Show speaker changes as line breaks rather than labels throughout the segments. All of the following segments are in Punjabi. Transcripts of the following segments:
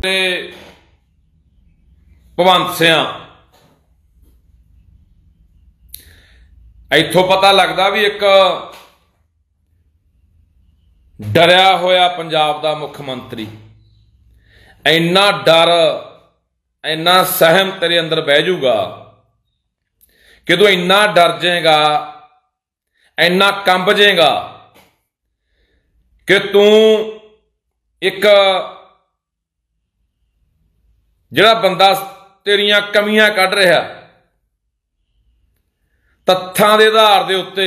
भगवंत सिंह इथों पता लगता भी एक डरिया होया पंजाब दा मुख्यमंत्री इन्ना डर इन्ना सहम तेरे अंदर बह जूगा कि तू इन्ना डर जाएगा इन्ना कंब जाएगा कि तू एक जिहड़ा बंदा तेरियां कमियां कढ रहा तत्थां दे आधार दे उत्ते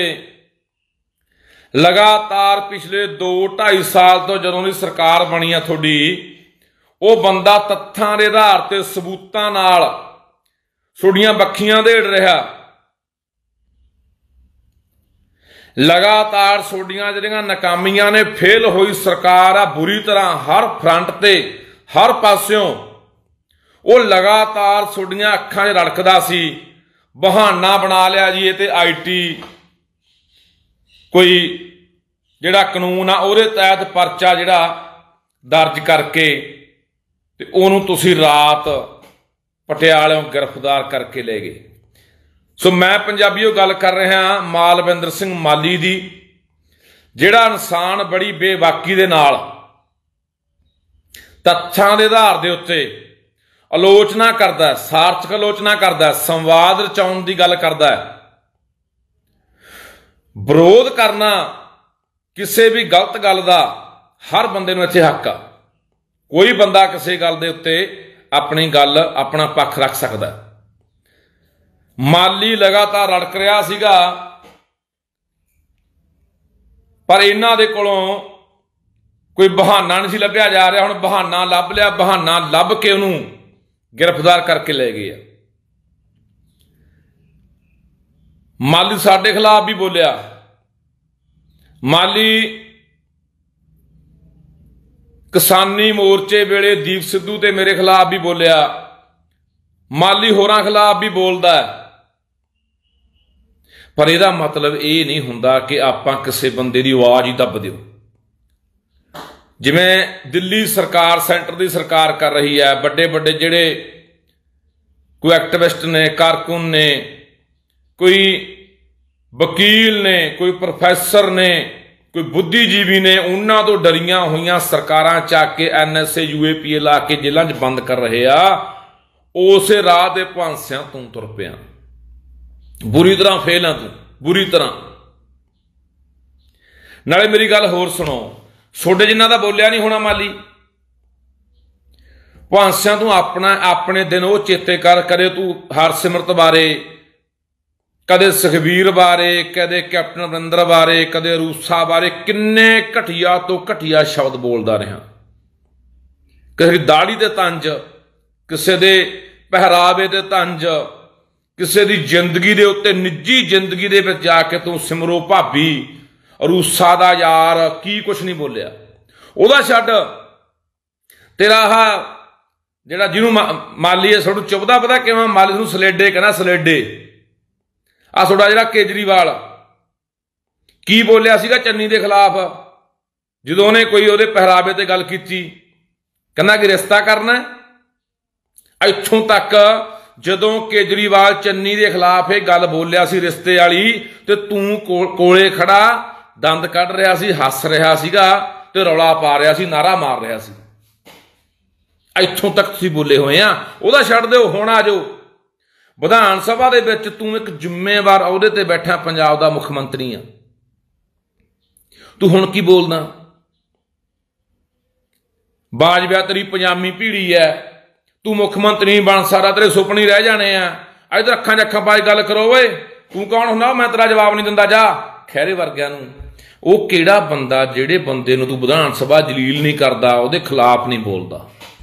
लगातार पिछले 2-2.5 साल तो जदों दी सरकार बनी आ थोड़ी वो बंदा तत्थां दे आधार ते सबूतां नाल थोड़ियां बखियां देड़ रहा लगातार थोड़ियां जिहड़ियां नाकामियां ने फेल होई सरकार आ बुरी तरह हर फ्रंट ते हर पास्यों वो लगातार थोड़ियां अखां 'च रड़कदा सी बहाना बना लिया जी ये ते IT कोई जिहड़ा कानून आ उहदे तहत परचा जिहड़ा दर्ज करके ते ओनू तुसीं रात पटियालों गिरफ्तार करके ले गए। सो मैं पंजाबीओ गल कर रहा मालविंदर सिंह माली दी जिहड़ा इंसान बड़ी बेबाकी दे नाल तथ्यां दे आधार दे उत्ते आलोचना करदा है, सार्थक आलोचना करदा है, संवाद रचाउण दी गल करदा है। विरोध करना किसी भी गलत गल दा हर बंदे नूं इत्थे हक आ। कोई बंदा किसी गल दे उत्ते अपनी गल अपना पक्ष रख सकदा है। माली लगातार रड़क रहा सीगा पर इन्हां दे कोलों कोई बहाना नहीं सी लभ्या जा रहा। हुण बहाना लभ लिया, बहाना लभ के उहनूं गिरफ्तार करके ले गए। माली साडे खिलाफ भी बोलिया, माली किसानी मोर्चे वेले दीप सिद्धू ते मेरे खिलाफ भी बोलिया, माली होरां खिलाफ भी बोलदा है। पर इहदा मतलब ये नहीं हुंदा कि आपां किसी बंदे दी आवाज़ ही दब दिओ। जिवें दिल्ली सरकार सेंटर की सरकार कर रही है, बड़े बड़े जिहड़े कोई एक्टिविस्ट ने, कारकुन ने, कोई वकील ने, कोई प्रोफैसर ने, कोई बुद्धिजीवी ने, उन्हां तो डरियां हुई सरकारां चाक के NSA UAPA ला के जेलों च बंद कर रहे आ। उस राह दे भांसियां तू तुर पिया, बुरी तरह फेल आ तू, बुरी तरह। नाले मेरी गल होर सुनो, छोडे जिन्हां दा बोलिया नहीं होना माली भांसियां तू अपना अपने दिन वो चेते कर। कदे तू हरसिमरत बारे, कदे सुखबीर बारे, कदे कैप्टन अमरिंदर बारे, कदे रूसा बारे किन्ने घटिया तो घटिया शब्द बोलदा रहा। किसी दाढ़ी ते तंज, किसी दे पहरावे ते तंज, किसी दी जिंदगी दे उत्ते निजी जिंदगी दे विच जाके तू सिमरो भाभी रूसा दा यार की कुछ नहीं बोलिया। उहदा छड्ड, तेरा जिहड़ा जिहनूं माली है थोड़ा चुभदा पता किवें, माली नूं सलेडे कहना, सलेडे आ थोड़ा जिहड़ा केजरीवाल की बोलिया सीगा चन्नी दे खिलाफ जदों उहने कोई उहदे पहरावे ते गल कीती, कहना कि रिश्ता करना। इत्थों तक जदों केजरीवाल चन्नी दे खिलाफ ये गल बोलिया सी रिश्ते वाली ते तू कोले खड़ा दंद कढ़ रहा सी, हस रहा सीगा ते रौला पा रहा सी, नारा मार रहा सी। इत्थों तक तुसीं बोले हुए आ। उहदा छड्ड दिओ, हुण आ जाओ विधान सभा दे विच तू एक जिम्मेवार अहुदे ते बैठा पंजाब दा मुख मंत्री आ। तू हुण की बोलदा? बाजवा तेरी पजामी भीड़ी है, तू मुख्यमंत्री नहीं बन सकदा, तेरे सुपने रह जाने आ। इधर अखां 'च अखां पाई गल करो, वे तू कौन हुंदा? मैं तेरा जवाब नहीं दिंदा। जा खैरे वर्गिਆਂ ਨੂੰ ਉਹ ਕਿਹੜਾ ਬੰਦਾ ਜਿਹੜੇ ਬੰਦੇ ਨੂੰ ਤੂੰ ਵਿਧਾਨ ਸਭਾ ਜਲੀਲ ਨਹੀਂ ਕਰਦਾ ਉਹਦੇ ਖਿਲਾਫ ਨਹੀਂ ਬੋਲਦਾ।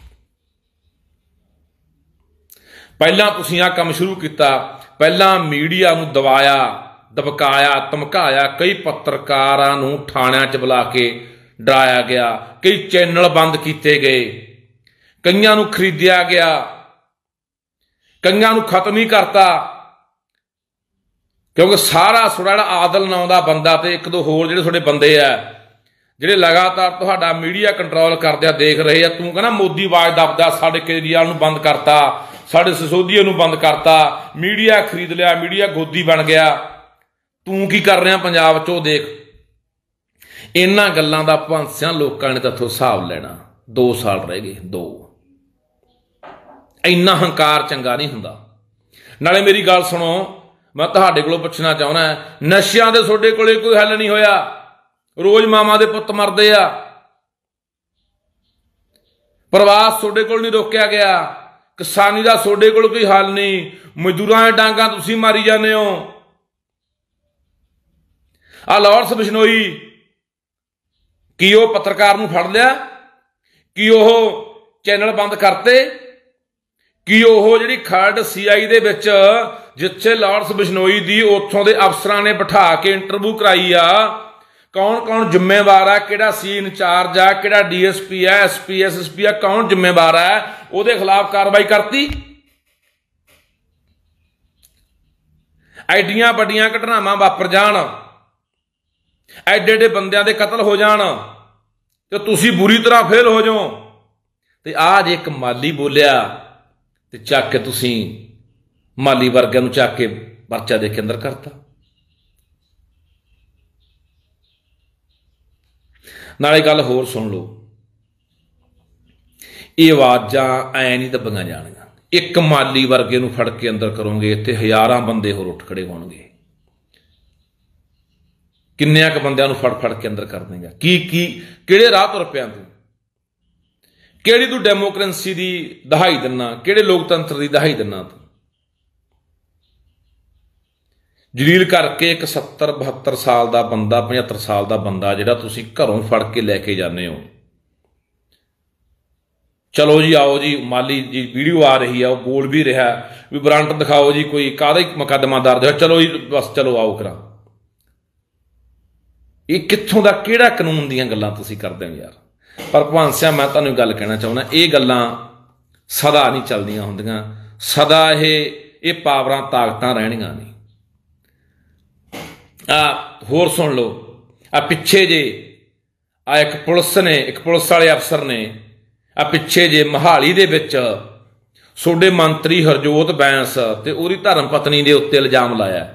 ਪਹਿਲਾਂ ਤੁਸੀਂ ਆ ਕੰਮ ਸ਼ੁਰੂ ਕੀਤਾ, ਪਹਿਲਾਂ ਮੀਡੀਆ ਨੂੰ ਦਬਾਇਆ, ਦਬਕਾਇਆ, ਧਮਕਾਇਆ, ਕਈ ਪੱਤਰਕਾਰਾਂ ਨੂੰ ਥਾਣਿਆਂ 'ਚ ਬੁਲਾ ਕੇ ਡਰਾਇਆ ਗਿਆ, ਕਈ ਚੈਨਲ ਬੰਦ ਕੀਤੇ ਗਏ, ਕਈਆਂ ਨੂੰ ਖਰੀਦਿਆ ਗਿਆ, ਕਈਆਂ ਨੂੰ ਖਤਮ ਹੀ ਕਰਤਾ। क्योंकि सारा थोड़ा आदल नाम का बंदा तो एक दो होर जिहड़े थोड़े बंदे आ ਜਿਹੜੇ ਲਗਾਤਾਰ ਤੁਹਾਡਾ ਮੀਡੀਆ ਕੰਟਰੋਲ ਕਰਦੇ ਆ, ਦੇਖ ਰਹੇ ਆ। ਤੂੰ ਕਹਿੰਦਾ ਮੋਦੀ ਆਵਾਜ਼ ਦੱਬਦਾ, ਸਾਡੇ ਕੇਜਰੀਵਾਲ ਨੂੰ ਬੰਦ ਕਰਤਾ, ਸਾਡੇ ਸਿਸੋਦੀਆ ਨੂੰ ਬੰਦ ਕਰਤਾ, ਮੀਡੀਆ ਖਰੀਦ ਲਿਆ, ਮੀਡੀਆ ਗੋਦੀ ਬਣ ਗਿਆ। ਤੂੰ ਕੀ ਕਰ ਰਿਹਾ ਪੰਜਾਬ 'ਚ ਉਹ ਦੇਖ। ਇਹਨਾਂ ਗੱਲਾਂ ਦਾ ਭੰਸਿਆਂ ਲੋਕਾਂ ਨੇ ਤੈਥੋਂ ਹਿਸਾਬ ਲੈਣਾ। 2 ਸਾਲ ਰਹਿ ਗਏ, 2। ਇੰਨਾ ਹੰਕਾਰ ਚੰਗਾ ਨਹੀਂ ਹੁੰਦਾ। ਨਾਲੇ ਮੇਰੀ ਗੱਲ ਸੁਣੋ, ਮੈਂ ਤੁਹਾਡੇ ਕੋਲੋਂ ਪੁੱਛਣਾ ਚਾਹੁੰਦਾ, ਨਸ਼ਿਆਂ ਦੇ ਤੁਹਾਡੇ ਕੋਲੇ ਕੋਈ ਹੱਲ ਨਹੀਂ ਹੋਇਆ। ਰੋਜ਼ ਮਾਵਾਂ ਦੇ ਪੁੱਤ ਮਰਦੇ ਆ। ਪ੍ਰਵਾਸ ਤੁਹਾਡੇ ਕੋਲ ਨਹੀਂ ਰੋਕਿਆ ਗਿਆ। ਕਿਸਾਨੀ ਦਾ ਤੁਹਾਡੇ ਕੋਲ ਕੋਈ ਹੱਲ ਨਹੀਂ। ਮਜ਼ਦੂਰਾਂ ਦੀਆਂ ਡਾਂਗਾਂ ਤੁਸੀਂ ਮਾਰੀ ਜਾਂਦੇ ਹੋ। ਆ ਲਾਰੈਂਸ ਬਿਸ਼ਨੋਈ, ਕੀ ਉਹ ਪੱਤਰਕਾਰ ਨੂੰ ਫੜ ਲਿਆ? ਕੀ ਉਹ ਚੈਨਲ ਬੰਦ ਕਰਤੇ? ਕੀ ਉਹ ਜਿਹੜੀ ਖਰੜ CI ਦੇ ਵਿੱਚ ਜਿੱਥੇ ਲਾਰੈਂਸ ਬਿਸ਼ਨੋਈ ਦੀ ਉੱਥੋਂ ਦੇ ਅਫਸਰਾਂ ਨੇ ਬਿਠਾ ਕੇ ਇੰਟਰਵਿਊ ਕਰਾਈ ਆ, ਕੌਣ ਕੌਣ ਜ਼ਿੰਮੇਵਾਰ ਆ, ਕਿਹੜਾ ਸੀ ਇੰਚਾਰਜ ਆ, ਕਿਹੜਾ DSP ਆ, SP SSP ਆ, ਕੌਣ ਜ਼ਿੰਮੇਵਾਰ ਆ, ਉਹਦੇ ਖਿਲਾਫ ਕਾਰਵਾਈ ਕਰਤੀ। ਐਡੀਆਂ ਵੱਡੀਆਂ ਘਟਨਾਵਾਂ ਵਾਪਰ ਜਾਣ, ਐਡੇ ਐਡੇ ਬੰਦਿਆਂ ਦੇ ਕਤਲ ਹੋ ਜਾਣ ਤੇ ਤੁਸੀਂ ਬੁਰੀ ਤਰ੍ਹਾਂ ਫੇਲ ਹੋ ਜਾਓ। ਤੇ ਆਹ ਜੇ ਇੱਕ ਮਾਲੀ ਬੋਲਿਆ ਤੇ ਚੱਕ ਕੇ ਤੁਸੀਂ ਮਾਲੀ ਵਰਗਿਆਂ ਨੂੰ ਚੱਕ ਕੇ ਪਰਚਾ ਦੇ ਕੇ ਅੰਦਰ ਕਰਤਾ। ਨਾਲੇ ਗੱਲ ਹੋਰ ਸੁਣ ਲਓ, ਇਹ ਆਵਾਜ਼ਾਂ ਐ ਨਹੀਂ ਦੱਬੀਆਂ ਜਾਣੀਆਂ। ਇੱਕ ਮਾਲੀ ਵਰਗੇ ਨੂੰ ਫੜ ਕੇ ਅੰਦਰ ਕਰੋਗੇ ਤੇ ਹਜ਼ਾਰਾਂ ਬੰਦੇ ਹੋਰ ਉੱਠ ਖੜੇ ਹੋਣਗੇ। ਕਿੰਨਿਆਂ ਕੁ ਬੰਦਿਆਂ ਨੂੰ ਫੜ ਕੇ ਅੰਦਰ ਕਰ ਦੇਗਾ? ਕਿਹੜੇ ਰਾਹ ਤੁਰ ਪਿਆ ਤੂੰ? ਕਿਹੜੀ ਤੂੰ ਡੈਮੋਕ੍ਰੇਸੀ ਦੀ ਦਹਾਈ ਦਿੰਨਾ? ਕਿਹੜੇ ਲੋਕਤੰਤਰ ਦੀ ਦਹਾਈ ਦਿੰਨਾ ਤੂੰ? ਜਲੀਲ ਕਰਕੇ ਇੱਕ 70-72 ਸਾਲ ਦਾ ਬੰਦਾ, 75 ਸਾਲ ਦਾ ਬੰਦਾ ਜਿਹੜਾ ਤੁਸੀਂ ਘਰੋਂ ਫੜ ਕੇ ਲੈ ਕੇ ਜਾਂਦੇ ਹੋ। ਚਲੋ ਜੀ ਆਓ ਜੀ, ਮਾਲੀ ਜੀ ਵੀਡੀਓ ਆ ਰਹੀ ਆ, ਉਹ ਬੋਲ ਵੀ ਰਿਹਾ ਵੀ ਵਾਰੰਟ ਦਿਖਾਓ ਜੀ, ਕੋਈ ਕਾਹਦਾ ਹੀ ਮੁਕੱਦਮਾ ਦਰਜ ਹੋਇਆ, ਚਲੋ ਜੀ ਬਸ ਚਲੋ ਆਓ ਕਰਾਂ। ਇਹ ਕਿੱਥੋਂ ਦਾ ਕਿਹੜਾ ਕਾਨੂੰਨ ਦੀਆਂ ਗੱਲਾਂ ਤੁਸੀਂ ਕਰਦੇ ਹੋ ਯਾਰ? ਪਰ ਭਗਵੰਤ ਸਿੰਘ, ਮੈਂ ਤੁਹਾਨੂੰ ਗੱਲ ਕਹਿਣਾ ਚਾਹੁੰਦਾ, ਇਹ ਗੱਲਾਂ ਸਦਾ ਨਹੀਂ ਚੱਲਦੀਆਂ ਹੁੰਦੀਆਂ। ਸਦਾ ਇਹ ਪਾਵਰਾਂ ਤਾਕਤਾਂ ਰਹਿਣੀਆਂ ਨਹੀਂ। ਹੋਰ ਸੁਣ ਲਓ, ਪਿੱਛੇ ਜੇ ਇੱਕ ਪੁਲਿਸ ਵਾਲੇ ਅਫਸਰ ਨੇ ਪਿੱਛੇ ਜੇ ਮੋਹਾਲੀ ਦੇ ਵਿੱਚ ਤੁਹਾਡੇ ਮੰਤਰੀ ਹਰਜੋਤ ਬੈਂਸ ਤੇ ਉਹਦੀ ਧਰਮ ਪਤਨੀ ਦੇ ਉੱਤੇ ਇਲਜ਼ਾਮ ਲਾਇਆ।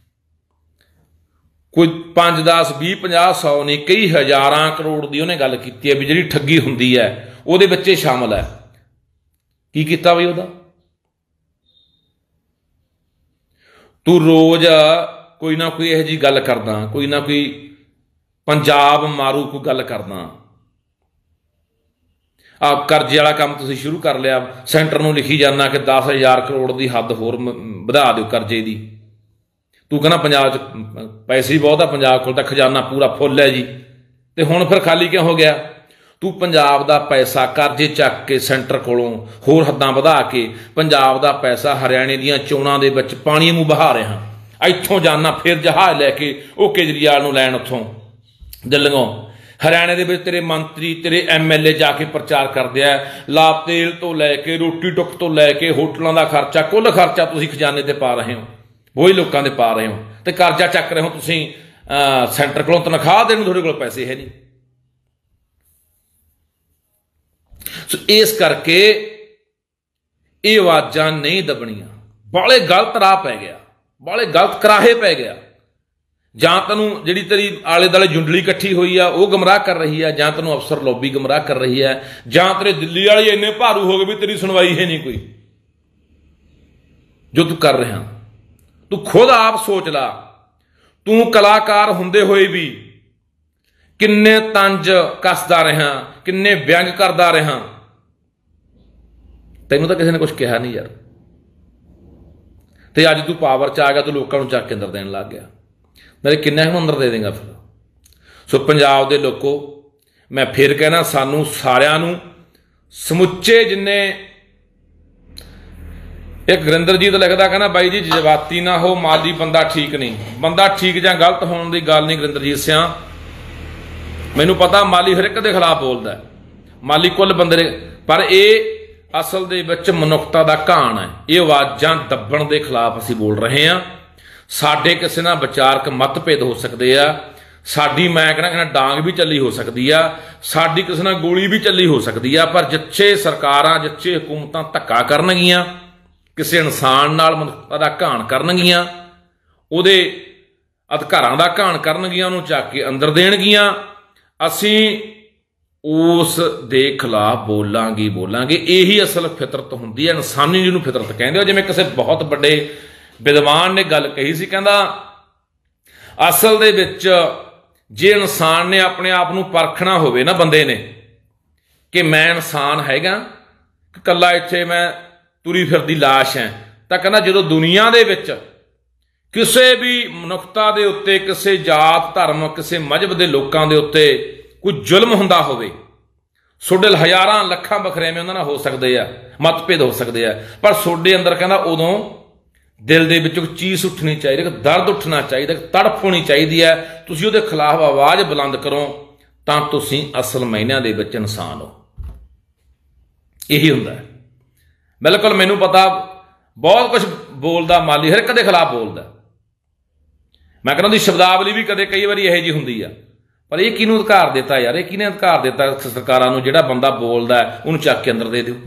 ਕੋਈ 5, 10, 20, 50, 100 ਨਹੀਂ, ਕਈ ਹਜ਼ਾਰਾਂ ਕਰੋੜ ਦੀ ਉਹਨੇ ਗੱਲ ਕੀਤੀ ਹੈ ਵੀ ਜਿਹੜੀ ਠੱਗੀ ਹੁੰਦੀ ਹੈ ਉਹਦੇ ਵਿੱਚ ਇਹ ਸ਼ਾਮਲ ਹੈ। ਕੀ ਕੀਤਾ ਬਈ ਉਹਦਾ? ਤੂੰ ਰੋਜ਼ ਕੋਈ ਨਾ ਕੋਈ ਇਹੋ ਜਿਹੀ ਗੱਲ ਕਰਦਾ, ਕੋਈ ਨਾ ਕੋਈ ਪੰਜਾਬ ਮਾਰੂ ਕੋਈ ਗੱਲ ਕਰਦਾ। ਕਰਜ਼ੇ ਵਾਲਾ ਕੰਮ ਤੁਸੀਂ ਸ਼ੁਰੂ ਕਰ ਲਿਆ। ਸੈਂਟਰ ਨੂੰ ਲਿਖੀ ਜਾਂਦਾ ਕਿ 10,000 ਕਰੋੜ ਦੀ ਹੱਦ ਹੋਰ ਵਧਾ ਦਿਓ ਕਰਜ਼ੇ ਦੀ। ਤੂੰ ਕਹਿੰਦਾ ਪੰਜਾਬ 'ਚ ਪੈਸੇ ਹੀ ਬਹੁਤ ਆ, ਪੰਜਾਬ ਕੋਲ ਤਾਂ ਖਜ਼ਾਨਾ ਪੂਰਾ ਫੁੱਲ ਹੈ ਜੀ। ਤੇ ਹੁਣ ਫਿਰ ਖਾਲੀ ਕਿਉਂ ਹੋ ਗਿਆ? ਤੂੰ ਪੰਜਾਬ ਦਾ ਪੈਸਾ ਕਰਜ਼ੇ ਚੱਕ ਕੇ ਸੈਂਟਰ ਕੋਲੋਂ ਹੋਰ ਹੱਦਾਂ ਵਧਾ ਕੇ ਪੰਜਾਬ ਦਾ ਪੈਸਾ ਹਰਿਆਣੇ ਦੀਆਂ ਚੋਣਾਂ ਦੇ ਵਿੱਚ ਪਾਣੀ ਮੂੰਹ ਬਹਾ ਰਿਹਾ। ਇੱਥੋਂ ਜਾਣਾ ਫਿਰ ਜਹਾਜ਼ ਲੈ ਕੇ ਉਹ ਕੇਜਰੀਵਾਲ ਨੂੰ ਲੈਣ ਉੱਥੋਂ ਦਿੱਲੀੋਂ। ਹਰਿਆਣੇ ਦੇ ਵਿੱਚ ਤੇਰੇ ਮੰਤਰੀ, ਤੇਰੇ MLA ਜਾ ਕੇ ਪ੍ਰਚਾਰ ਕਰਦੇ ਆ। ਲਾਭ ਤੇਲ ਤੋਂ ਲੈ ਕੇ ਰੋਟੀ ਟੁੱਕ ਤੋਂ ਲੈ ਕੇ ਹੋਟਲਾਂ ਦਾ ਖਰਚਾ, ਕੁੱਲ ਖਰਚਾ ਤੁਸੀਂ ਖਜ਼ਾਨੇ ਤੇ ਪਾ ਰਹੇ ਹੋ, ਉਹੀ ਲੋਕਾਂ ਦੇ ਪਾ ਰਹੇ ਹੋ ਤੇ ਕਰਜ਼ਾ ਚੱਕ ਰਹੇ ਹੋ ਤੁਸੀਂ ਸੈਂਟਰ ਕੋਲੋਂ। ਤਨਖਾਹ ਦੇਣ ਨੂੰ ਤੁਹਾਡੇ ਕੋਲ ਪੈਸੇ ਹੈ ਨਹੀਂ। ਸੋ ਇਸ ਕਰਕੇ ਇਹ ਆਵਾਜ਼ਾਂ ਨਹੀਂ ਦੱਬਣੀਆਂ। ਬਾਲੇ ਗਲਤ ਰਾਹ ਪੈ ਗਿਆ, ਬਾਲੇ ਗਲਤ ਕਰਾਹੇ ਪੈ ਗਿਆ। ਜਾਂ ਤੈਨੂੰ ਜਿਹੜੀ ਤੇਰੀ ਆਲੇ ਦੁਆਲੇ ਜੁੰਡਲੀ ਇਕੱਠੀ ਹੋਈ ਆ ਉਹ ਗੁੰਮਰਾਹ ਕਰ ਰਹੀ ਆ, ਜਾਂ ਤੈਨੂੰ ਅਫਸਰ ਲੋਬੀ ਗੁੰਮਰਾਹ ਕਰ ਰਹੀ ਹੈ, ਜਾਂ ਤੇਰੇ ਦਿੱਲੀ ਵਾਲੇ ਇੰਨੇ ਭਾਰੂ ਹੋ ਗਏ ਵੀ ਤੇਰੀ ਸੁਣਵਾਈ ਹੈ ਨਹੀਂ ਕੋਈ। ਜੋ ਤੂੰ ਕਰ ਰਿਹਾ, ਤੂੰ ਖੁਦ ਆਪ ਸੋਚ ਲਾ। ਤੂੰ ਕਲਾਕਾਰ ਹੁੰਦੇ ਹੋਏ ਵੀ ਕਿੰਨੇ ਤੰਜ ਕੱਸਦਾ ਰਿਹਾ, ਕਿੰਨੇ ਵਿਅੰਗ ਕਰਦਾ ਰਿਹਾ। ਤੈਨੂੰ ਤਾਂ ਕਿਸੇ ਨੇ ਕੁਝ ਕਿਹਾ ਨਹੀਂ ਯਾਰ। ਤੇ ਅੱਜ ਤੂੰ ਪਾਵਰ 'ਚ ਆ ਗਿਆ, ਤੂੰ ਲੋਕਾਂ ਨੂੰ ਚੱਕ ਕੇ ਅੰਦਰ ਦੇਣ ਲੱਗ ਗਿਆ। ਨਾਲੇ ਕਿੰਨਾ ਨੂੰ ਅੰਦਰ ਦੇ ਦੇਗਾ ਫਿਰ? ਸੋ ਪੰਜਾਬ ਦੇ ਲੋਕੋ, ਮੈਂ ਫਿਰ ਕਹਿਣਾ, ਸਾਨੂੰ ਸਾਰਿਆਂ ਨੂੰ ਸਮੁੱਚੇ ਜਿੰਨੇ, ਇੱਕ ਗੁਰਿੰਦਰਜੀਤ ਲਿਖਦਾ ਕਹਿੰਦਾ ਬਾਈ ਜੀ ਜਜ਼ਬਾਤੀ ਨਾ ਹੋ, ਮਾਲੀ ਬੰਦਾ ਠੀਕ ਨਹੀਂ। ਬੰਦਾ ਠੀਕ ਜਾਂ ਗਲਤ ਹੋਣ ਦੀ ਗੱਲ ਨਹੀਂ ਗੁਰਿੰਦਰਜੀਤ ਸਿਆਂ। ਮੈਨੂੰ ਪਤਾ ਮਾਲੀ ਹਰ ਇੱਕ ਦੇ ਖਿਲਾਫ ਬੋਲਦਾ, ਮਾਲੀ ਕੁੱਲ ਬੰਦੇ ਦੇ, ਪਰ ਇਹ ਅਸਲ ਦੇ ਵਿੱਚ ਮਨੁੱਖਤਾ ਦਾ ਘਾਣ ਹੈ। ਇਹ ਆਵਾਜ਼ਾਂ ਦੱਬਣ ਦੇ ਖਿਲਾਫ ਅਸੀਂ ਬੋਲ ਰਹੇ ਹਾਂ। ਸਾਡੇ ਕਿਸੇ ਨਾਲ ਵਿਚਾਰਕ ਮਤਭੇਦ ਹੋ ਸਕਦੇ ਆ, ਸਾਡੀ ਮੈਂ ਕਹਿੰਦਾ ਡਾਂਗ ਵੀ ਚੱਲੀ ਹੋ ਸਕਦੀ ਆ, ਸਾਡੀ ਕਿਸੇ ਨਾਲ ਗੋਲੀ ਵੀ ਚੱਲੀ ਹੋ ਸਕਦੀ ਆ, ਪਰ ਜਿੱਥੇ ਸਰਕਾਰਾਂ ਜਿੱਥੇ ਹਕੂਮਤਾਂ ਧੱਕਾ ਕਰਨਗੀਆਂ, ਕਿਸੇ ਇਨਸਾਨ ਨਾਲ ਮਨੁੱਖਤਾ ਦਾ ਘਾਣ ਕਰਨਗੀਆਂ, ਉਹਦੇ ਅਧਿਕਾਰਾਂ ਦਾ ਘਾਣ ਕਰਨਗੀਆਂ, ਉਹਨੂੰ ਚੱਕ ਕੇ ਅੰਦਰ ਦੇਣਗੀਆਂ, ਅਸੀਂ ਉਸ ਦੇ ਖਿਲਾਫ ਬੋਲਾਂਗੇ। ਇਹੀ ਅਸਲ ਫਿਤਰਤ ਹੁੰਦੀ ਹੈ, ਇਨਸਾਨੀ ਜਿਹਨੂੰ ਫਿਤਰਤ ਕਹਿੰਦੇ ਹੋ। ਜਿਵੇਂ ਕਿਸੇ ਬਹੁਤ ਵੱਡੇ ਵਿਦਵਾਨ ਨੇ ਗੱਲ ਕਹੀ ਸੀ, ਕਹਿੰਦਾ ਅਸਲ ਦੇ ਵਿੱਚ ਜੇ ਇਨਸਾਨ ਨੇ ਆਪਣੇ ਆਪ ਨੂੰ ਪਰਖਣਾ ਹੋਵੇ ਨਾ, ਬੰਦੇ ਨੇ, ਕਿ ਮੈਂ ਇਨਸਾਨ ਹੈਗਾ ਕਿ ਇਕੱਲਾ ਇੱਥੇ ਮੈਂ ਤੁਰੀ ਫਿਰਦੀ ਲਾਸ਼ ਹੈ, ਤਾਂ ਕਹਿੰਦਾ ਜਦੋਂ ਦੁਨੀਆ ਦੇ ਵਿੱਚ ਕਿਸੇ ਵੀ ਮਨੁੱਖਤਾ ਦੇ ਉੱਤੇ, ਕਿਸੇ ਜਾਤ ਧਰਮ, ਕਿਸੇ ਮਜ਼ਹਬ ਦੇ ਲੋਕਾਂ ਦੇ ਉੱਤੇ ਕੋਈ ਜ਼ੁਲਮ ਹੁੰਦਾ ਹੋਵੇ, ਤੁਹਾਡੇ ਹਜ਼ਾਰਾਂ ਲੱਖਾਂ ਬਖਰੇਵੇਂ ਉਹਨਾਂ ਨਾਲ ਹੋ ਸਕਦੇ ਆ, ਮਤਭੇਦ ਹੋ ਸਕਦੇ ਆ, ਪਰ ਤੁਹਾਡੇ ਅੰਦਰ ਕਹਿੰਦਾ ਉਦੋਂ ਦਿਲ ਦੇ ਵਿੱਚੋਂ ਚੀਸ ਉੱਠਣੀ ਚਾਹੀਦੀ, ਦਰਦ ਉੱਠਣਾ ਚਾਹੀਦਾ, ਤੜਫ ਹੋਣੀ ਚਾਹੀਦੀ ਹੈ। ਤੁਸੀਂ ਉਹਦੇ ਖਿਲਾਫ ਆਵਾਜ਼ ਬੁਲੰਦ ਕਰੋ ਤਾਂ ਤੁਸੀਂ ਅਸਲ ਮਾਇਨਿਆਂ ਦੇ ਵਿੱਚ ਇਨਸਾਨ ਹੋ। ਇਹੀ ਹੁੰਦਾ ਹੈ। ਬਿਲਕੁਲ ਮੈਨੂੰ ਪਤਾ, ਬਹੁਤ ਕੁਝ ਬੋਲਦਾ ਮਾਲੀ, ਹਰ ਇੱਕ ਦੇ ਖਿਲਾਫ ਬੋਲਦਾ। ਮੈਂ ਕਹਿੰਦਾ ਉਹਦੀ ਸ਼ਬਦਾਵਲੀ ਵੀ ਕਦੇ ਕਈ ਵਾਰੀ ਇਹੋ ਜਿਹੀ ਹੁੰਦੀ ਆ, ਪਰ ਇਹ ਕਿਹਨੂੰ ਅਧਿਕਾਰ ਦਿੱਤਾ ਯਾਰ? ਇਹ ਕਿਹਨੇ ਅਧਿਕਾਰ ਦਿੱਤਾ ਸਰਕਾਰਾਂ ਨੂੰ? ਜਿਹੜਾ ਬੰਦਾ ਬੋਲਦਾ ਉਹਨੂੰ ਚੱਕ ਕੇ ਅੰਦਰ ਦੇ ਦਿਓ।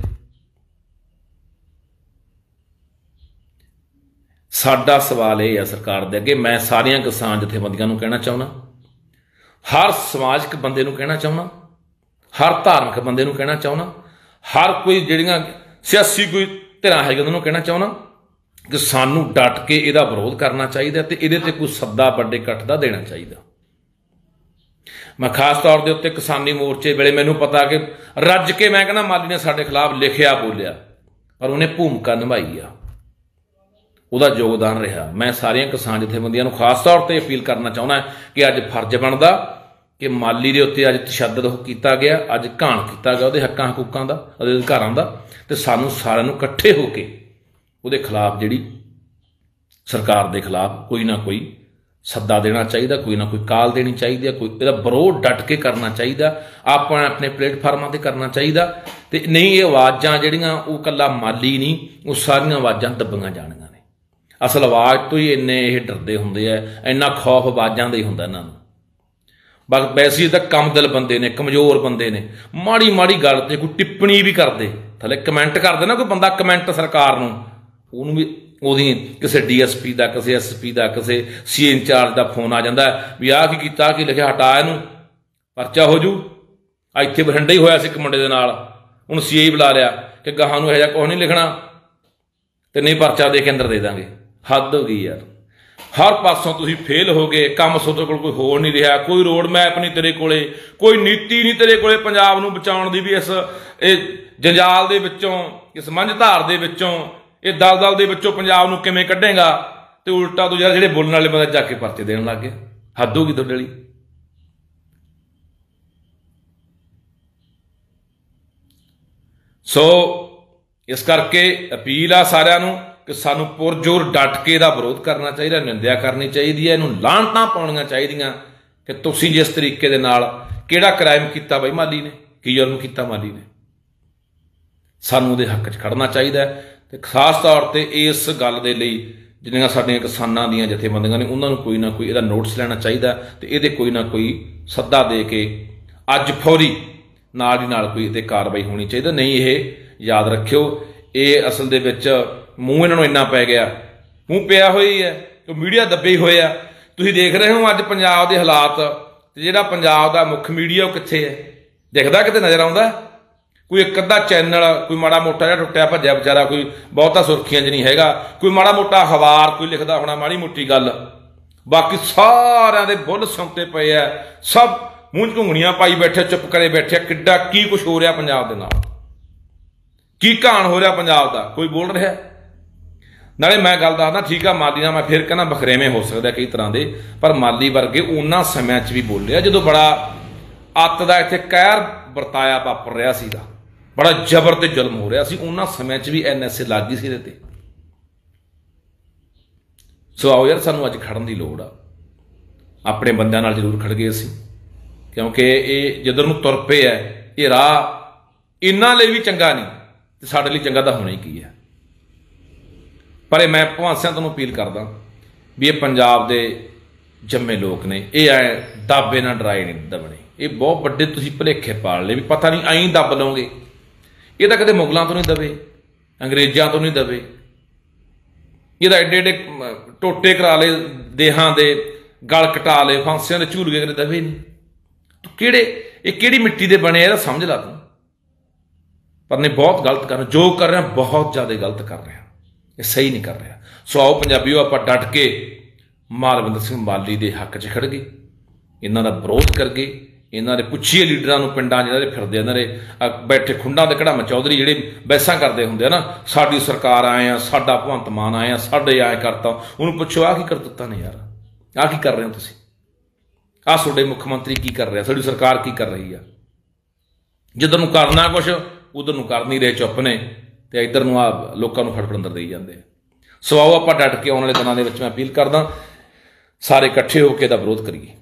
ਸਾਡਾ ਸਵਾਲ ਇਹ ਆ ਸਰਕਾਰ ਦੇ ਅੱਗੇ, ਮੈਂ ਸਾਰੀਆਂ ਕਿਸਾਨ ਜਥੇਬੰਦੀਆਂ ਨੂੰ ਕਹਿਣਾ ਚਾਹੁੰਦਾ, ਹਰ ਸਮਾਜਿਕ ਬੰਦੇ ਨੂੰ ਕਹਿਣਾ ਚਾਹੁੰਦਾ, ਹਰ ਧਾਰਮਿਕ ਬੰਦੇ ਨੂੰ ਕਹਿਣਾ ਚਾਹੁੰਦਾ, ਹਰ ਕੋਈ ਜਿਹੜੀਆਂ ਸਿਆਸੀ ਕੋਈ ਧਿਰਾਂ ਹੈਗੀਆਂ ਉਹਨਾਂ ਨੂੰ ਕਹਿਣਾ ਚਾਹੁੰਦਾ ਕਿ ਸਾਨੂੰ ਡਟ ਕੇ ਇਹਦਾ ਵਿਰੋਧ ਕਰਨਾ ਚਾਹੀਦਾ ਤੇ ਇਹਦੇ ਤੇ ਕੋਈ ਸੱਦਾ ਵੱਡੇ ਇਕੱਠ ਦਾ ਦੇਣਾ ਚਾਹੀਦਾ। ਮੈਂ ਖਾਸ ਤੌਰ ਦੇ ਉੱਤੇ ਕਿਸਾਨੀ ਮੋਰਚੇ ਵੇਲੇ ਮੈਨੂੰ ਪਤਾ ਕਿ ਰੱਜ ਕੇ ਮੈਂ ਕਹਿੰਦਾ ਮਾਲੀ ਨੇ ਸਾਡੇ ਖਿਲਾਫ ਲਿਖਿਆ, ਬੋਲਿਆ, ਪਰ ਉਹਨੇ ਭੂਮਿਕਾ ਨਿਭਾਈ ਆ, ਉਹਦਾ ਯੋਗਦਾਨ ਰਿਹਾ। ਮੈਂ ਸਾਰੀਆਂ ਕਿਸਾਨ ਜਥੇਬੰਦੀਆਂ ਨੂੰ ਖਾਸ ਤੌਰ ਤੇ ਅਪੀਲ ਕਰਨਾ ਚਾਹੁੰਦਾ ਕਿ ਅੱਜ ਫਰਜ਼ ਬਣਦਾ ਕਿ ਮਾਲੀ ਦੇ ਉੱਤੇ ਅੱਜ ਤਸ਼ੱਦਦ ਕੀਤਾ ਗਿਆ, ਅੱਜ ਘਾਣ ਕੀਤਾ ਗਿਆ ਉਹਦੇ ਹੱਕਾਂ ਹਕੂਕਾਂ ਦਾ, ਉਹਦੇ ਅਧਿਕਾਰਾਂ ਦਾ, ਤੇ ਸਾਨੂੰ ਸਾਰਿਆਂ ਨੂੰ ਇਕੱਠੇ ਹੋ ਕੇ ਉਹਦੇ ਖਿਲਾਫ, ਜਿਹੜੀ ਸਰਕਾਰ ਦੇ ਖਿਲਾਫ ਕੋਈ ਨਾ ਕੋਈ ਸੱਦਾ ਦੇਣਾ ਚਾਹੀਦਾ, ਕੋਈ ਨਾ ਕੋਈ ਕਾਲ ਦੇਣੀ ਚਾਹੀਦੀ ਹੈ, ਕੋਈ ਇਹਦਾ ਵਿਰੋਧ ਡਟ ਕੇ ਕਰਨਾ ਚਾਹੀਦਾ, ਆਪਾਂ ਆਪਣੇ ਪਲੇਟਫਾਰਮਾਂ 'ਤੇ ਕਰਨਾ ਚਾਹੀਦਾ। ਤੇ ਨਹੀਂ ਇਹ ਆਵਾਜ਼ਾਂ ਜਿਹੜੀਆਂ ਉਹ ਇਕੱਲਾ ਮਾਲੀ ਨਹੀਂ, ਉਹ ਸਾਰੀਆਂ ਆਵਾਜ਼ਾਂ ਦੱਬੀਆਂ ਜਾਣੀਆਂ ਨੇ। ਅਸਲ ਆਵਾਜ਼ ਤੋਂ ਹੀ ਇੰਨੇ ਇਹ ਡਰਦੇ ਹੁੰਦੇ ਆ, ਇੰਨਾ ਖੌਫ ਆਵਾਜ਼ਾਂ ਦਾ ਹੀ ਹੁੰਦਾ ਇਹਨਾਂ ਨੂੰ। ਬਸ ਵੈਸੇ ਤਾਂ ਕਮ ਦਿਲ ਬੰਦੇ ਨੇ, ਕਮਜ਼ੋਰ ਬੰਦੇ ਨੇ, ਮਾੜੀ ਮਾੜੀ ਗੱਲ 'ਤੇ ਕੋਈ ਟਿੱਪਣੀ ਵੀ ਕਰਦੇ, ਥੱਲੇ ਕਮੈਂਟ ਕਰਦੇ ਨਾ, ਕੋਈ ਬੰਦਾ ਕਮੈਂਟ ਸਰਕਾਰ ਨੂੰ, ਉਹਨੂੰ ਵੀ ਉਹਦੀ ਕਿਸੇ DSP ਦਾ, ਕਿਸੇ SP ਦਾ, ਕਿਸੇ CA ਇੰਚਾਰਜ ਦਾ ਫੋਨ ਆ ਜਾਂਦਾ ਵੀ ਆਹ ਕੀ ਕੀਤਾ, ਕੀ ਲਿਖਿਆ, ਹਟਾ ਇਹਨੂੰ, ਪਰਚਾ ਹੋ ਜੂ। ਇੱਥੇ ਬਠਿੰਡਾ ਹੀ ਹੋਇਆ ਸੀ ਇੱਕ ਮੁੰਡੇ ਦੇ ਨਾਲ, ਉਹਨੂੰ CA ਬੁਲਾ ਲਿਆ ਕਿ ਗਾਹਾਂ ਨੂੰ ਇਹੋ ਜਿਹਾ ਕੁਛ ਨਹੀਂ ਲਿਖਣਾ ਤੇ ਨਹੀਂ ਪਰਚਾ ਦੇ ਕੇ ਅੰਦਰ ਦੇ ਦਾਂਗੇ। ਹੱਦ ਹੋ ਗਈ ਯਾਰ, ਹਰ ਪਾਸੋਂ ਤੁਸੀਂ ਫੇਲ ਹੋ ਗਏ, ਕੰਮ ਤੁਹਾਡੇ ਕੋਲ ਕੋਈ ਹੋਰ ਨਹੀਂ ਰਿਹਾ, ਕੋਈ ਰੋਡ ਮੈਪ ਨਹੀਂ ਤੇਰੇ ਕੋਲੇ, ਕੋਈ ਨੀਤੀ ਨਹੀਂ ਤੇਰੇ ਕੋਲੇ ਪੰਜਾਬ ਨੂੰ ਬਚਾਉਣ ਦੀ ਵੀ ਇਸ ਇਹ ਜੰਜਾਲ ਦੇ ਵਿੱਚੋਂ, ਇਸ ਮੰਝਧਾਰ ਦੇ ਵਿੱਚੋਂ, ਇਹ ਦਲਦਲ ਦੇ ਵਿੱਚੋਂ ਪੰਜਾਬ ਨੂੰ ਕਿਵੇਂ ਕੱਢੇਗਾ। ਤੇ ਉਲਟਾ ਤੋਂ ਯਾਰ ਜਿਹੜੇ ਬੋਲਣ ਵਾਲੇ ਬੰਦੇ ਜਾ ਕੇ ਪਰਚੇ ਦੇਣ ਲੱਗ ਗਏ। ਹੱਦ ਹੋ ਗਈ ਤੁਹਾਡੇ ਲਈ। ਸੋ ਇਸ ਕਰਕੇ ਅਪੀਲ ਆ ਸਾਰਿਆਂ ਨੂੰ ਕਿ ਸਾਨੂੰ ਪੁਰਜੋਰ ਡਟ ਕੇ ਇਹਦਾ ਵਿਰੋਧ ਕਰਨਾ ਚਾਹੀਦਾ, ਨਿੰਦਿਆ ਕਰਨੀ ਚਾਹੀਦੀ ਹੈ, ਇਹਨੂੰ ਲਾਹਣਤਾਂ ਪਾਉਣੀਆਂ ਚਾਹੀਦੀਆਂ ਕਿ ਤੁਸੀਂ ਜਿਸ ਤਰੀਕੇ ਦੇ ਨਾਲ ਕਿਹੜਾ ਕ੍ਰਾਈਮ ਕੀਤਾ ਬਾਈ ਮਾਲੀ ਨੇ, ਕੀ ਜੁਰਮ ਕੀਤਾ ਮਾਲੀ ਨੇ, ਸਾਨੂੰ ਉਹਦੇ ਹੱਕ 'ਚ ਖੜਨਾ ਚਾਹੀਦਾ। ਤੇ ਖਾਸ ਤੌਰ ਤੇ ਇਸ ਗੱਲ ਦੇ ਲਈ ਜਿਹੜੀਆਂ ਸਾਡੀਆਂ ਕਿਸਾਨਾਂ ਦੀਆਂ ਜਥੇਬੰਦੀਆਂ ਨੇ ਉਹਨਾਂ ਨੂੰ ਕੋਈ ਨਾ ਕੋਈ ਇਹਦਾ ਨੋਟਿਸ ਲੈਣਾ ਚਾਹੀਦਾ ਤੇ ਇਹਦੇ ਕੋਈ ਨਾ ਕੋਈ ਸੱਦਾ ਦੇ ਕੇ ਅੱਜ ਫੌਰੀ ਨਾਲ ਦੀ ਨਾਲ ਕੋਈ ਇਹਤੇ ਕਾਰਵਾਈ ਹੋਣੀ ਚਾਹੀਦੀ। ਨਹੀਂ ਇਹ ਯਾਦ ਰੱਖਿਓ, ਇਹ ਅਸਲ ਦੇ ਵਿੱਚ ਮੂੰਹ ਇਹਨਾਂ ਨੂੰ ਇੰਨਾ ਪੈ ਗਿਆ, ਮੂੰਹ ਪਿਆ ਹੋਈ ਹੈ, ਉਹ ਮੀਡੀਆ ਦੱਬੇ ਹੋਏ ਆ। ਤੁਸੀਂ ਦੇਖ ਰਹੇ ਹੋ ਅੱਜ ਪੰਜਾਬ ਦੇ ਹਾਲਾਤ, ਤੇ ਜਿਹੜਾ ਪੰਜਾਬ ਦਾ ਮੁੱਖ ਮੀਡੀਆ ਉਹ ਕਿੱਥੇ ਹੈ? ਦਿਖਦਾ ਕਿਤੇ? ਨਜ਼ਰ ਆਉਂਦਾ? ਕੋਈ ਇੱਕ ਅੱਧਾ ਚੈਨਲ, ਕੋਈ ਮਾੜਾ ਮੋਟਾ ਜਿਹਾ ਟੁੱਟਿਆ ਭੱਜਿਆ ਵਿਚਾਰਾ, ਕੋਈ ਬਹੁਤਾ ਸੁਰਖੀਆਂ 'ਚ ਨਹੀਂ ਹੈਗਾ, ਕੋਈ ਮਾੜਾ ਮੋਟਾ ਅਖਬਾਰ ਕੋਈ ਲਿਖਦਾ ਹੋਣਾ ਮਾੜੀ ਮੋਟੀ ਗੱਲ, ਬਾਕੀ ਸਾਰਿਆਂ ਦੇ ਬੁੱਲ ਸੁਣਤੇ ਪਏ ਆ, ਸਭ ਮੂੰਹ 'ਚ ਘੁੰਗਣੀਆਂ ਪਾਈ ਬੈਠੇ, ਚੁੱਪ ਕਰੇ ਬੈਠੇ। ਕਿੱਡਾ ਕੀ ਕੁਛ ਹੋ ਰਿਹਾ ਪੰਜਾਬ ਦੇ ਨਾਲ, ਕੀ ਘਾਣ ਹੋ ਰਿਹਾ ਪੰਜਾਬ ਦਾ, ਕੋਈ ਬੋਲ ਰਿਹਾ? ਨਾਲੇ ਮੈਂ ਗੱਲ ਦੱਸਦਾ, ਠੀਕ ਆ ਮਾਲੀ ਨਾਲ ਮੈਂ ਫਿਰ ਕਹਿੰਦਾ ਬਖਰੇਵੇਂ ਹੋ ਸਕਦਾ ਕਈ ਤਰ੍ਹਾਂ ਦੇ, ਪਰ ਮਾਲੀ ਵਰਗੇ ਉਹਨਾਂ ਸਮਿਆਂ 'ਚ ਵੀ ਬੋਲਿਆ ਜਦੋਂ ਬੜਾ ਅੱਤ ਦਾ ਇੱਥੇ ਕਹਿਰ ਵਰਤਾਇਆ ਵਾਪਰ ਰਿਹਾ ਸੀਗਾ, ਬੜਾ ਜ਼ਬਰ ਤੇ ਜ਼ੁਲਮ ਹੋ ਰਿਹਾ ਸੀ, ਉਹਨਾਂ ਸਮਿਆਂ 'ਚ ਵੀ NSA ਲੱਗ ਗਈ ਸੀ ਇਹਦੇ ਤੇ। ਸੋ ਆਓ ਯਾਰ, ਸਾਨੂੰ ਅੱਜ ਖੜਨ ਦੀ ਲੋੜ ਆ, ਆਪਣੇ ਬੰਦਿਆਂ ਨਾਲ ਜ਼ਰੂਰ ਖੜ ਗਏ ਅਸੀਂ, ਕਿਉਂਕਿ ਇਹ ਜਿੱਧਰ ਨੂੰ ਤੁਰ ਪਏ ਹੈ ਇਹ ਰਾਹ ਇਹਨਾਂ ਲਈ ਵੀ ਚੰਗਾ ਨਹੀਂ ਤੇ ਸਾਡੇ ਲਈ ਚੰਗਾ ਤਾਂ ਹੋਣਾ ਹੀ ਕੀ ਹੈ। ਪਰ ਇਹ ਮੈਂ ਭਗਵੰਤ ਸਿੰਘ ਤੁਹਾਨੂੰ ਅਪੀਲ ਕਰਦਾ ਵੀ ਇਹ ਪੰਜਾਬ ਦੇ ਜੰਮੇ ਲੋਕ ਨੇ, ਇਹ ਐ ਦਾਬੇ ਨਾਲ ਡਰਾਏ ਨਹੀਂ ਦਬਣੇ। ਇਹ ਬਹੁਤ ਵੱਡੇ ਤੁਸੀਂ ਭੁਲੇਖੇ ਪਾਲ ਲਏ ਵੀ ਪਤਾ ਨਹੀਂ ਐਂ ਦੱਬ ਲਓਗੇ। ਇਹ ਤਾਂ ਕਦੇ ਮੁਗਲਾਂ ਤੋਂ ਨਹੀਂ ਦਬੇ, ਅੰਗਰੇਜ਼ਾਂ ਤੋਂ ਨਹੀਂ ਦਬੇ। ਇਹਦਾ ਐਡੇ ਐਡੇ ਟੋਟੇ ਕਰਾ ਲਏ ਦੇਹਾਂ ਦੇ, ਗਲ ਕਟਾ ਲਏ, ਫਾਂਸੀਆਂ ਦੇ ਝੂਲਗੇ ਕਦੇ ਦਬੇ ਨਹੀਂ। ਤੂੰ ਕਿਹੜੀ ਮਿੱਟੀ ਦੇ ਬਣੇ ਇਹਦਾ ਸਮਝ ਲਾ ਤੂੰ। ਪਰ ਨਹੀਂ, ਬਹੁਤ ਗਲਤ ਕਰ ਰਿਹਾ, ਜੋ ਕਰ ਰਿਹਾ ਬਹੁਤ ਜ਼ਿਆਦਾ ਗਲਤ ਕਰ ਰਿਹਾ, ਇਹ ਸਹੀ ਨਹੀਂ ਕਰ ਰਿਹਾ। ਸੋ ਆਓ ਪੰਜਾਬੀਓ, ਆਪਾਂ ਡਟ ਕੇ ਮਾਲਵਿੰਦਰ ਸਿੰਘ ਮਾਲੀ ਦੇ ਹੱਕ 'ਚ ਖੜ ਗਏ, ਇਹਨਾਂ ਦਾ ਵਿਰੋਧ ਕਰ ਗਏ। ਇਹਨਾਂ ਦੇ ਪੁੱਛੀਏ ਲੀਡਰਾਂ ਨੂੰ, ਪਿੰਡਾਂ ਜਿਹਨਾਂ ਦੇ ਫਿਰਦੇ, ਇਹਨਾਂ ਦੇ ਬੈਠੇ ਖੁੰਡਾਂ ਦੇ ਕੜਾਮ ਚੌਧਰੀ ਜਿਹੜੇ ਬਹਿਸਾਂ ਕਰਦੇ ਹੁੰਦੇ ਆ ਨਾ, ਸਾਡੀ ਸਰਕਾਰ ਆਏ ਆ, ਸਾਡਾ ਭਗਵੰਤ ਮਾਨ ਆਏ ਆ, ਸਾਡੇ ਆਏ ਕਰਤਾ। ਉਹਨੂੰ ਪੁੱਛੋ ਆਹ ਕੀ ਕਰ ਦਿੱਤਾ ਨੇ ਯਾਰ, ਆਹ ਕੀ ਕਰ ਰਹੇ ਹੋ ਤੁਸੀਂ? ਆਹ ਤੁਹਾਡੇ ਮੁੱਖ ਮੰਤਰੀ ਕੀ ਕਰ ਰਿਹਾ, ਸਾਡੀ ਸਰਕਾਰ ਕੀ ਕਰ ਰਹੀ ਆ? ਜਿੱਧਰ ਨੂੰ ਕਰਨਾ ਕੁਛ ਉਧਰ ਨੂੰ ਕਰ ਨਹੀਂ ਰਹੇ, ਚੁੱਪ ਨੇ, ਤੇ ਇੱਧਰ ਨੂੰ ਆ ਲੋਕਾਂ ਨੂੰ ਫੜਫੜੰਦਰ ਦੇਈ ਜਾਂਦੇ ਆ। ਸੋ ਆਓ ਆਪਾਂ ਡਟ ਕੇ ਆਉਣ ਵਾਲੇ ਦਿਨਾਂ ਦੇ ਵਿੱਚ ਮੈਂ ਅਪੀਲ ਕਰਦਾ, ਸਾਰੇ ਇਕੱਠੇ ਹੋ ਕੇ ਇਹਦਾ ਵਿਰੋਧ ਕਰੀਏ।